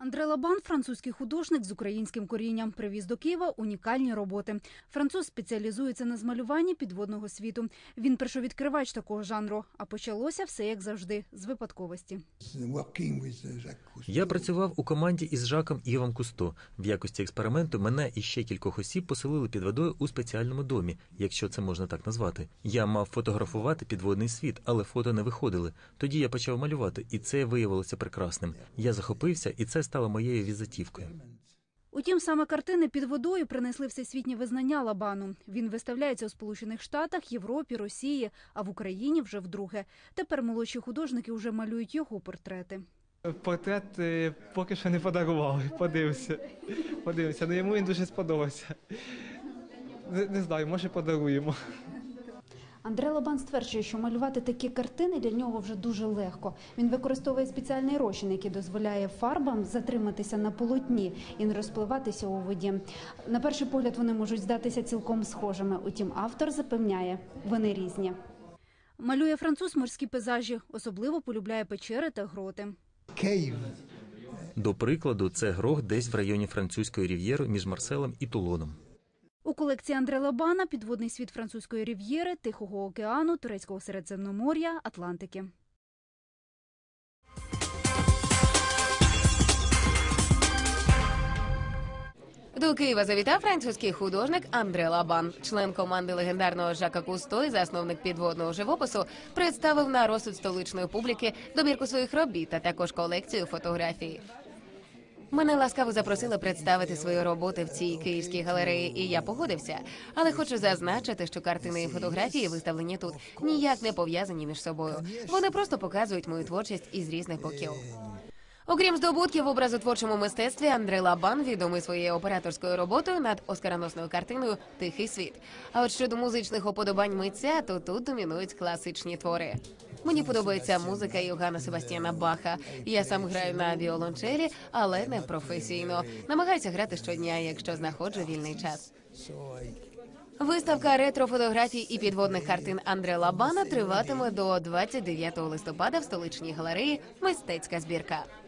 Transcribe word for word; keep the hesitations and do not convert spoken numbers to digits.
Андре Лабан – французький художник з українським корінням. Привіз до Києва унікальні роботи. Француз спеціалізується на змалюванні підводного світу. Він першовідкривач такого жанру. А почалося все, як завжди, з випадковості. Я працював у команді із Жаком Івом Кусто. В якості експерименту мене і ще кількох осіб поселили під водою у спеціальному домі, якщо це можна так назвати. Я мав фотографувати підводний світ, але фото не виходили. Тоді я почав малювати, і це виявилося прекрасним. Я захопився, і це стало моєю візитівкою. Утім, саме картини під водою принесли всесвітнє визнання Лабану. Він виставляється у Сполучених Штатах, Європі, Росії, а в Україні вже вдруге. Тепер молодші художники вже малюють його портрети. Портрет поки що не подарували, подивився. Подивився, але йому він дуже сподобався. Не, не знаю, може подаруємо. Андре Лабан стверджує, що малювати такі картини для нього вже дуже легко. Він використовує спеціальний розчин, який дозволяє фарбам затриматися на полотні і не розпливатися у воді. На перший погляд вони можуть здатися цілком схожими, утім автор запевняє, вони різні. Малює француз морські пейзажі, особливо полюбляє печери та гроти. До прикладу, це грот десь в районі французької рів'єри між Марселем і Тулоном. У колекції Андре Лабана підводний світ французької рів'єри, Тихого океану, Турецького Середземномор'я, Атлантики. До Києва завітав французький художник Андре Лабан. Член команди легендарного Жака Кусто і засновник підводного живопису представив на розсуд столичної публіки добірку своїх робіт, а також колекцію фотографій. Мене ласкаво запросили представити свої роботи в цій київській галереї, і я погодився. Але хочу зазначити, що картини і фотографії, виставлені тут, ніяк не пов'язані між собою. Вони просто показують мою творчість із різних боків. Окрім здобутків в образотворчому мистецтві, Андре Лабан відомий своєю операторською роботою над оскароносною картиною «Тихий світ». А от щодо музичних уподобань митця, то тут домінують класичні твори. Мені подобається музика Йоганна Себастьяна Баха. Я сам граю на віолончелі, але не професійно. Намагаюся грати щодня, якщо знаходжу вільний час. Виставка ретро-фотографій і підводних картин Андре Лабана триватиме до двадцять дев'ятого листопада в столичній галереї «Мистецька збірка».